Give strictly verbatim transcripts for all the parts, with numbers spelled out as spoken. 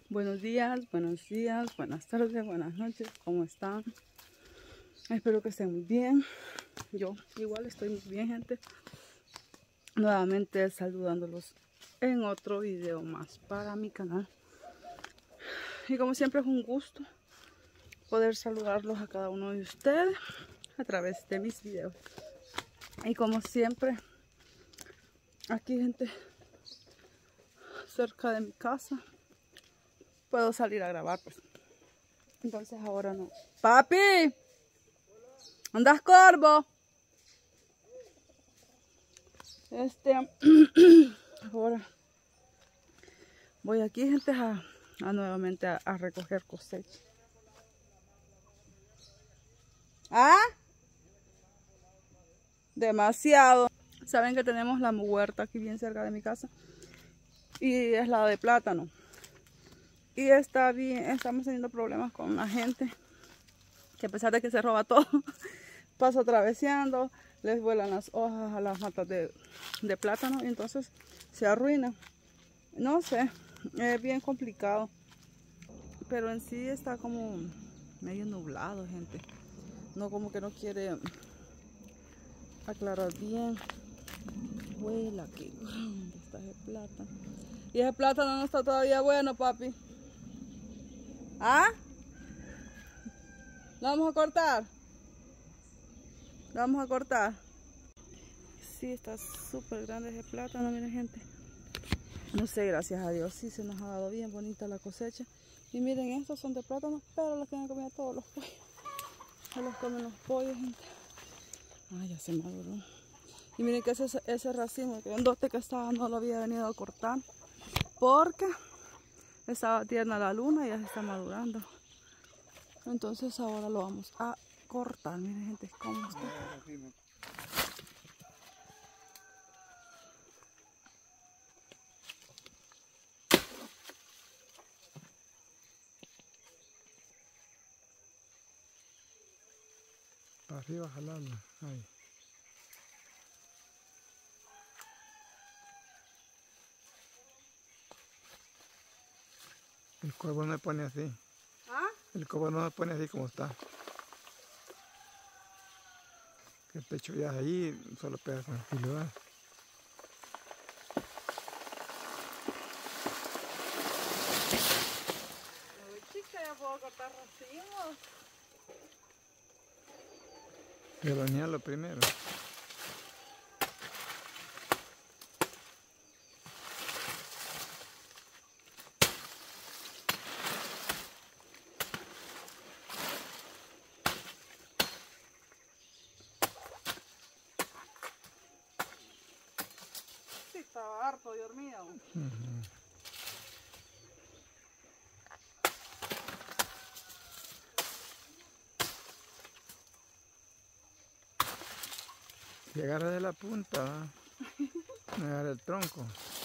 Buenos días, buenos días, buenas tardes, buenas noches, ¿cómo están? Espero que estén muy bien. Yo igual estoy muy bien, gente. Nuevamente saludándolos en otro video más para mi canal. Y como siempre es un gusto poder saludarlos a cada uno de ustedes a través de mis videos. Y como siempre, aquí, gente, cerca de mi casa, puedo salir a grabar, pues. Entonces ahora no. ¡Papi! ¿Andas, corvo? Este, ahora voy aquí, gente, a, a nuevamente a, a recoger cosecha. ¿Ah? Demasiado. Saben que tenemos la huerta aquí bien cerca de mi casa y es la de plátano. Y está bien, estamos teniendo problemas con la gente que, a pesar de que se roba todo, pasa atravesando, les vuelan las hojas a las matas de, de plátano y entonces se arruina. No sé, es bien complicado, pero en sí está como medio nublado, gente. No, como que no quiere aclarar bien. Huela, qué grande está ese plátano. Y ese plátano no está todavía bueno, papi. ¿Ah? ¿Lo vamos a cortar? ¿Lo vamos a cortar? Sí, está súper grande ese plátano, miren, gente. No sé, gracias a Dios, sí se nos ha dado bien bonita la cosecha. Y miren, estos son de plátano, pero los tienen que comer todos los pollos. Se los comen los pollos, gente. Ah, ya se maduró. Y miren que ese, ese racimo grandote que estaba, no lo había venido a cortar porque estaba tierna la luna y ya se está madurando. Entonces ahora lo vamos a cortar. Miren, gente, cómo está. Para arriba, jalarlo. Ahí. El cuervo no se pone así. ¿Ah? El cuervo no se pone así como está. El pecho ya es ahí, solo pega con el filo. ¿eh? Uy, chica, ya puedo cortar racimos. Velonearlo primero. Sí, estaba harto de hormiga. Uh-huh. Si agarra de la punta, no agarra el tronco.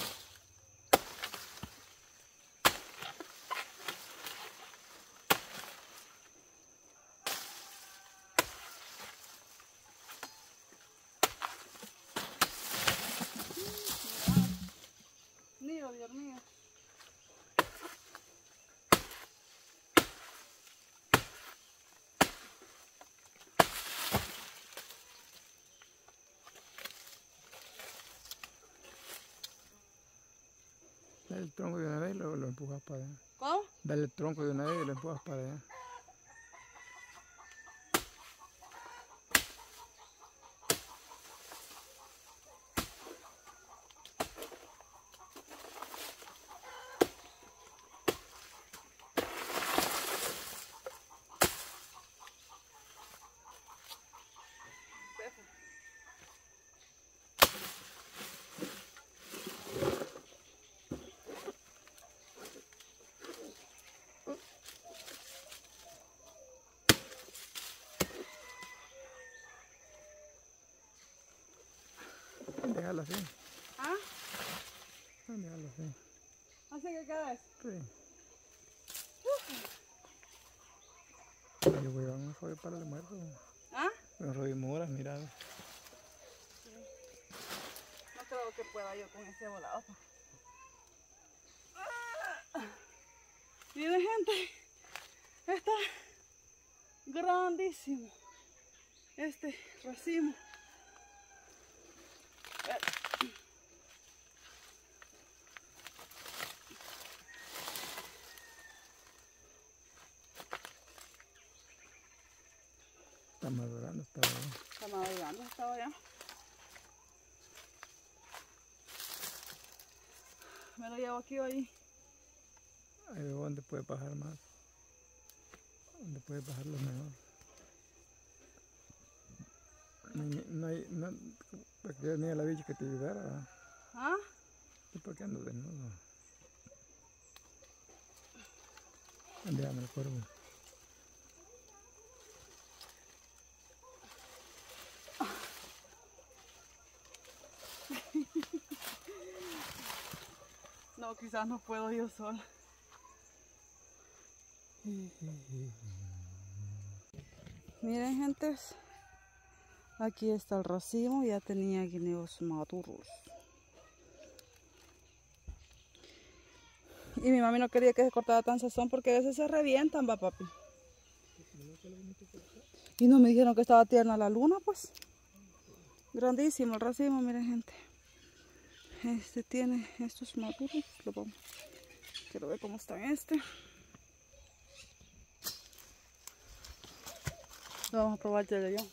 Nido de hormiga. Dale el tronco de una vez y luego lo empujas para allá. ¿Cómo? Dale el tronco de una vez y lo empujas para allá. Déjalo así. ¿Ah? Déjalo así. ¿Así que queda eso? Sí. Yo voy a un rollo para el muerto. ¿Ah? Un rollo de moras, mirad. Sí. No creo que pueda yo con ese volado. gente, está grandísimo este racimo. Está madurando, está bien. Está madurando, estaba ya. Me lo llevo aquí hoy. Ahí veo donde puede bajar más. Donde puede bajarlo mejor. No hay, no hay, no, porque ni a la bicha que te ayudara. ¿Ah? ¿Y por qué ando desnudo? Déjame el cuervo. No, quizás no puedo yo sola. Miren, gentes, aquí está el racimo, ya tenía guineos maduros. Y mi mami no quería que se cortara tan sazón porque a veces se revientan, va, papi. Y no me dijeron que estaba tierna la luna, pues. Grandísimo el racimo, miren, gente. Este tiene estos maduros. Lo vamos. Quiero ver cómo está este. Lo vamos a probar ya yo.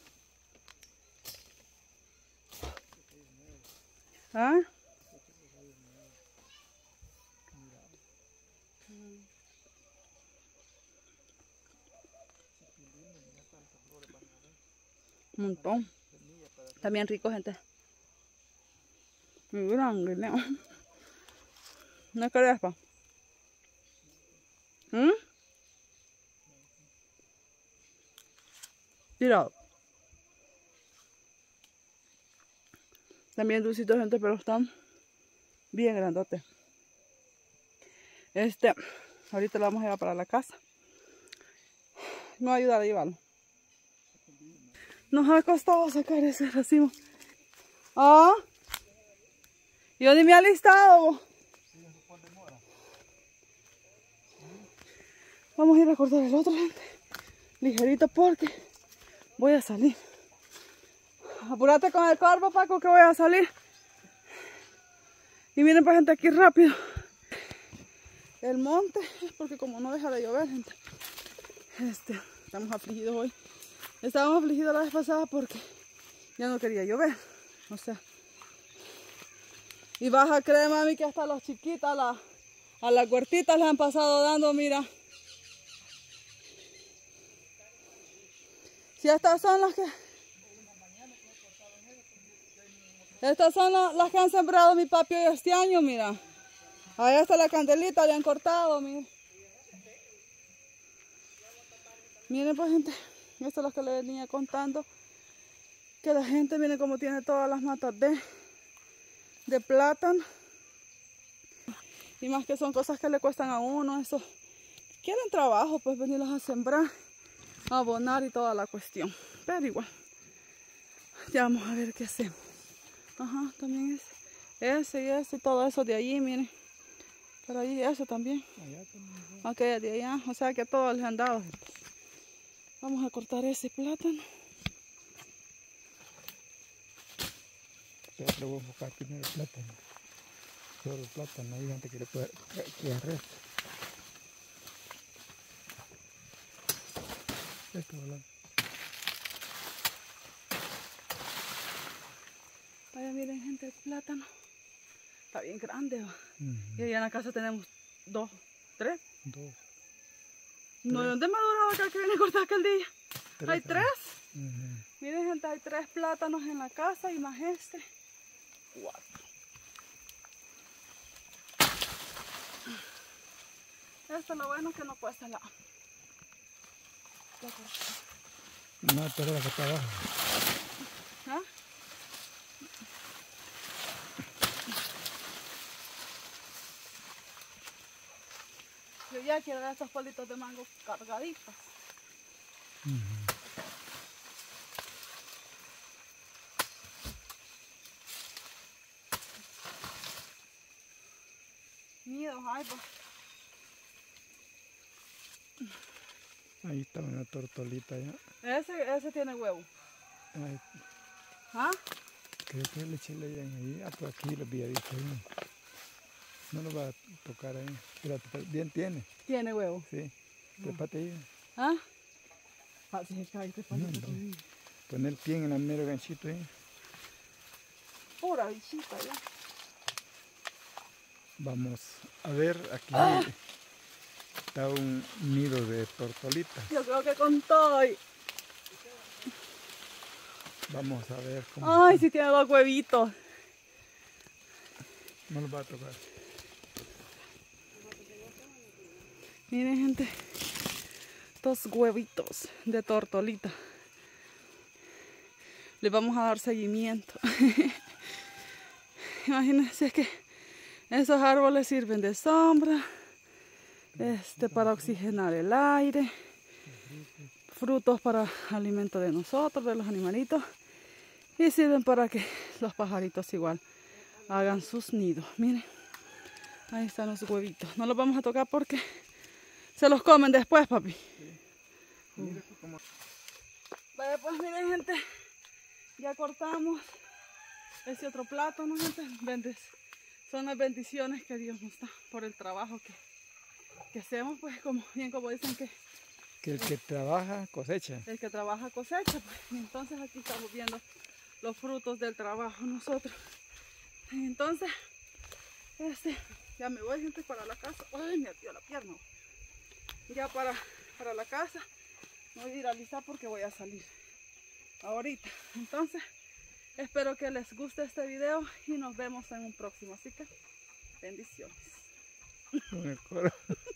¿Ah? Un montón. Está bien rico, gente. Muy grande, ¿no? ¿No querés, pa? ¿Mm? Tirado. También dulcitos, gente, pero están bien grandotes. Este, ahorita lo vamos a llevar para la casa. Me va a ayudar a llevarlo. Nos ha costado sacar ese racimo. Ah, yo ni me he alistado. Vamos a ir a cortar el otro, gente. Ligerito porque voy a salir. Apúrate con el corvo, Paco, que voy a salir. Y miren, pues, gente, aquí rápido. El monte, porque como no deja de llover, gente. Este, estamos afligidos hoy. Estábamos afligidos la vez pasada porque ya no quería llover. O sea. Y vas a creer, mami, que hasta las chiquitas, a, la, a las huertitas les han pasado dando, mira. Si estas son las que... Estas son las, las que han sembrado mi papi hoy este año, mira. Ahí está la candelita, le han cortado, miren. Miren, pues, gente, esto es lo que les venía contando. Que la gente, miren cómo tiene todas las matas de, de plátano. Y más que son cosas que le cuestan a uno, eso. Quieren trabajo, pues venirlos a sembrar, a abonar y toda la cuestión. Pero igual, ya vamos a ver qué hacemos. Ajá, también ese, ese y ese, y todo eso de allí, miren. Pero allí eso también. Aquella de allá, o sea que a todos les han dado. Vamos a cortar ese plátano. Pero le voy a enfocar primero el plátano. Solo el plátano, hay gente que le puede que arrestar. Esto, ¿verdad? Vaya, miren, gente, el plátano. Está bien grande, ¿va? Uh-huh. Y allá en la casa tenemos dos, tres. Dos. No, ¿de dónde maduraba acá que viene a cortar aquel día? Tres. ¿Hay tres? Uh-huh. Miren, gente, hay tres plátanos en la casa y más este. Cuatro. Esto es lo bueno que no cuesta la... No, pero la que está abajo. ¿Ah? Yo ya quiero ver estos palitos de mango cargaditos. Uh-huh. Nidos hay, pues. Ahí está una tortolita ya. Ese, ese tiene huevo. Ay, ¿Ah? creo que le eché ahí. ahí. Ah, pues aquí lo había visto ahí. No lo va a tocar ahí. Espérate, bien tiene. Tiene huevo. Sí. Trépate ahí. ¿Ah? Así se cae, te No, pon el pie en el mero ganchito ahí. Pura bichita ya. Vamos a ver, aquí ¡Ah! está un nido de tortolita. Yo creo que con todo. Y... Vamos a ver cómo. Ay, está. sí tiene dos huevitos. No lo va a tocar. Miren, gente, dos huevitos de tortolita. Le vamos a dar seguimiento. Imagínense que esos árboles sirven de sombra, este, para oxigenar el aire, frutos para alimento de nosotros, de los animalitos, y sirven para que los pajaritos igual hagan sus nidos. Miren, ahí están los huevitos. No los vamos a tocar porque se los comen después, papi. Sí. Mira cómo... Vaya, pues miren, gente, ya cortamos ese otro plato, ¿no, gente? Bendes. Son las bendiciones que Dios nos da por el trabajo que, que hacemos, pues como bien como dicen que que el que trabaja cosecha. El que trabaja cosecha, pues. Y entonces aquí estamos viendo los frutos del trabajo nosotros. Y entonces, este, ya me voy, gente, para la casa. Ay, me dio la pierna. Ya para, para la casa me voy a ir a alistar porque voy a salir ahorita. Entonces, espero que les guste este video y nos vemos en un próximo. Así que, bendiciones. Con el coro.